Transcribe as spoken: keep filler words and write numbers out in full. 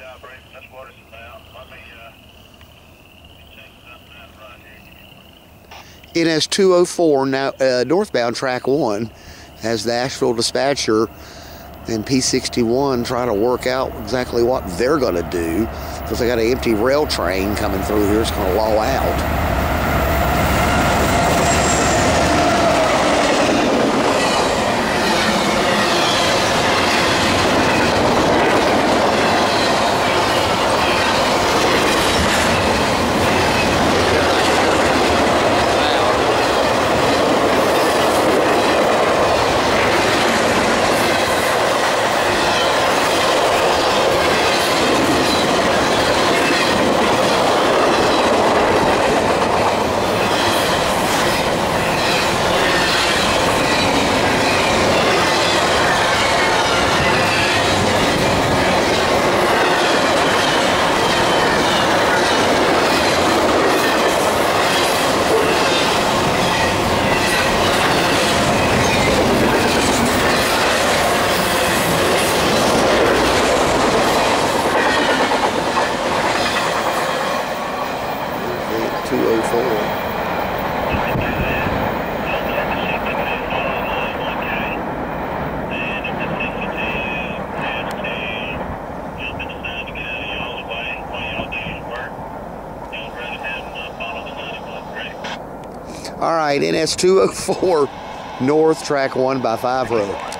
job, Brayden. That's what it's about. Let me, uh, check something out right here. N S two oh four, now, uh, northbound track one, as the Asheville Dispatcher and P sixty-one try to work out exactly what they're going to do, because they got an empty rail train coming through here. It's going to lull out. two oh four. All right, N S two oh four north, track one by five road.